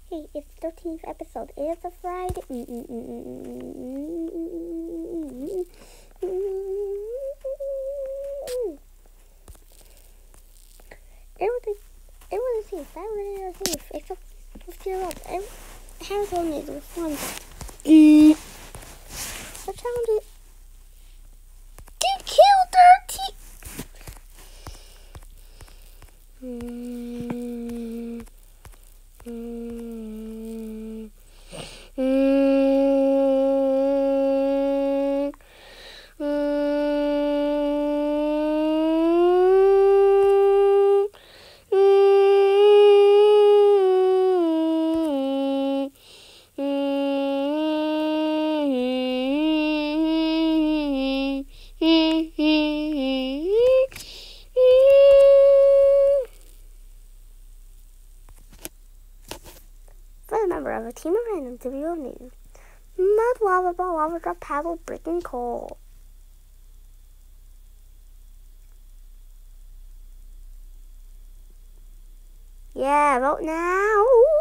Hey, it's the 13th episode. It's a Friday. Everyone is safe. Everyone is safe. Except for 0 up. Harrison is with fun. I found it. You killed Dirty! For a member of a team of random to be eliminated. Mud, lava ball, lava drop, paddle, brick, and coal. Yeah, vote now.